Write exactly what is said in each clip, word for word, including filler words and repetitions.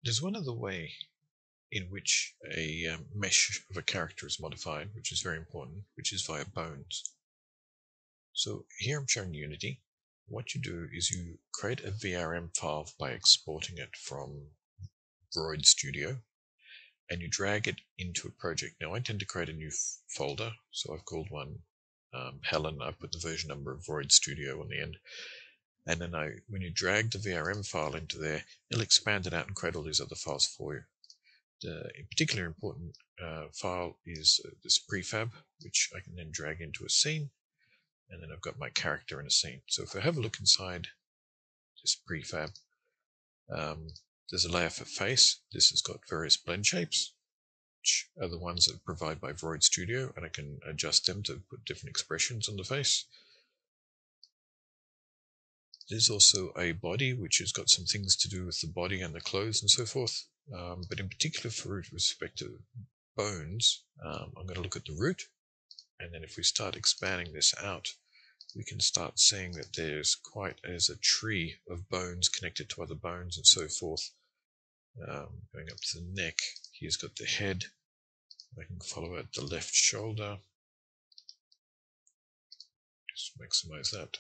There's one other way in which a um, mesh of a character is modified, which is very important, which is via bones. So here I'm showing Unity. What you do is you create a V R M file by exporting it from Humanoid Studio, and you drag it into a project. Now I tend to create a new folder, so I've called one um, Helen. I put the version number of Void Studio on the end, and then I, when you drag the V R M file into there, it'll expand it out and create all these other files for you. The particularly important uh, file is uh, this prefab, which I can then drag into a scene, and then I've got my character in a scene. So if I have a look inside this prefab, um, there's a layer for face. This has got various blend shapes, which are the ones that are provided by Void Studio, and I can adjust them to put different expressions on the face. There's also a body, which has got some things to do with the body and the clothes and so forth. Um, but in particular, for respect to bones, um, I'm going to look at the root, and then if we start expanding this out, we can start seeing that there's quite as a tree of bones connected to other bones and so forth. Um, going up to the neck, here's got the head. I can follow out the left shoulder. Just maximize that.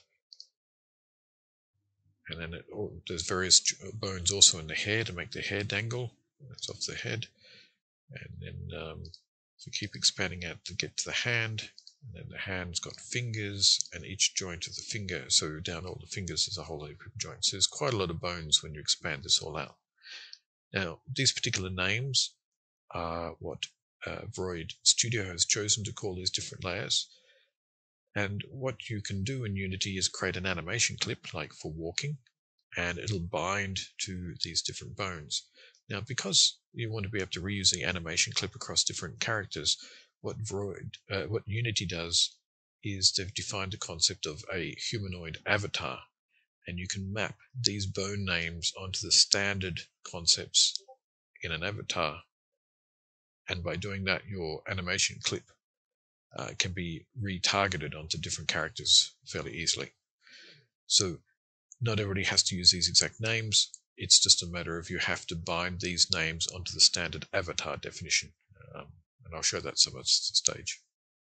And then it, oh, there's various bones also in the hair to make the hair dangle. That's off the head. And then um, if we keep expanding out to get to the hand, and then the hand's got fingers, and each joint of the finger, so down all the fingers there's a whole heap of joints. There's quite a lot of bones when you expand this all out. Now, these particular names are what uh, Void Studio has chosen to call these different layers. And what you can do in Unity is create an animation clip, like for walking, and it'll bind to these different bones. Now, because you want to be able to reuse the animation clip across different characters, what Void, uh, what Unity does is they've defined the concept of a humanoid avatar, and you can map these bone names onto the standard concepts in an avatar. And by doing that, your animation clip uh, can be retargeted onto different characters fairly easily. So not everybody has to use these exact names. It's just a matter of you have to bind these names onto the standard avatar definition. Um, and I'll show that some at the stage.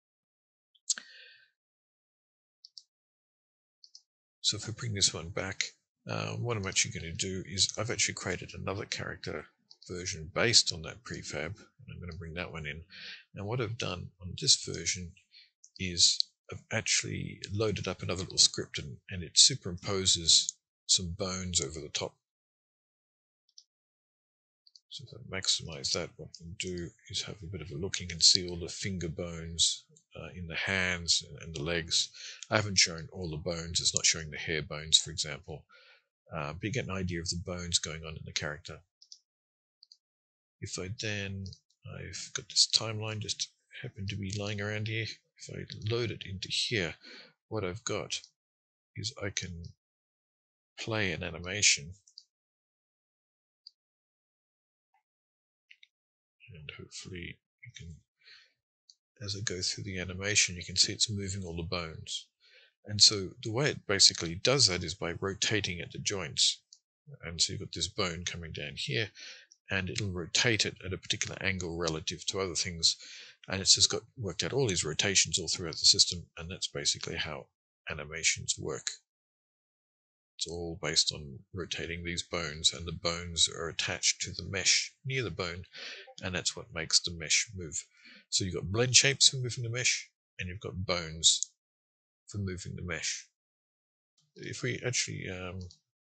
So if we bring this one back, uh, what I'm actually going to do is I've actually created another character version based on that prefab, and I'm going to bring that one in. And what I've done on this version is I've actually loaded up another little script, and, and it superimposes some bones over the top. So if I maximize that, what I can do is have a bit of a look. You can see all the finger bones uh, in the hands and the legs. I haven't shown all the bones. It's not showing the hair bones, for example. Uh, but you get an idea of the bones going on in the character. If I then, I've got this timeline just happened to be lying around here. If I load it into here, what I've got is I can play an animation, and hopefully you can, as I go through the animation, you can see it's moving all the bones. And so the way it basically does that is by rotating at the joints. And so you've got this bone coming down here, and it'll rotate it at a particular angle relative to other things. And it's just got worked out all these rotations all throughout the system, and that's basically how animations work. It's all based on rotating these bones, and the bones are attached to the mesh near the bone, and that's what makes the mesh move. So you've got blend shapes for moving the mesh, and you've got bones for moving the mesh. If we actually um,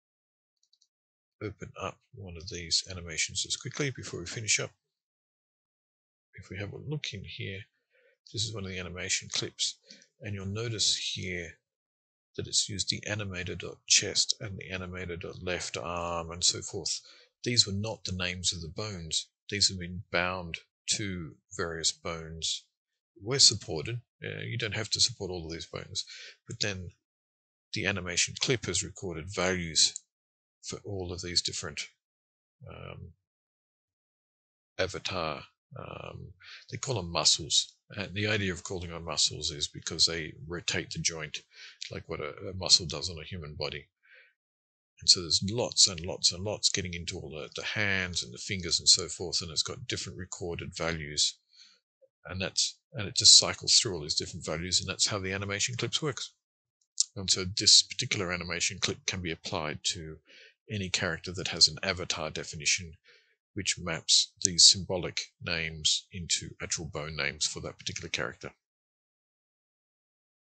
open up one of these animations just quickly before we finish up, if we have a look in here, this is one of the animation clips, and you'll notice here that it's used the animator.chest and the animator.left arm and so forth. These were not the names of the bones. These have been bound to various bones. We're supported. Uh, you don't have to support all of these bones, but then the animation clip has recorded values for all of these different um, avatar. Um, they call them muscles. And the idea of calling them muscles is because they rotate the joint like what a, a muscle does on a human body. And so there's lots and lots and lots getting into all the, the hands and the fingers and so forth, and it's got different recorded values, and that's and it just cycles through all these different values, and that's how the animation clips works. And so this particular animation clip can be applied to any character that has an avatar definition, which maps these symbolic names into actual bone names for that particular character.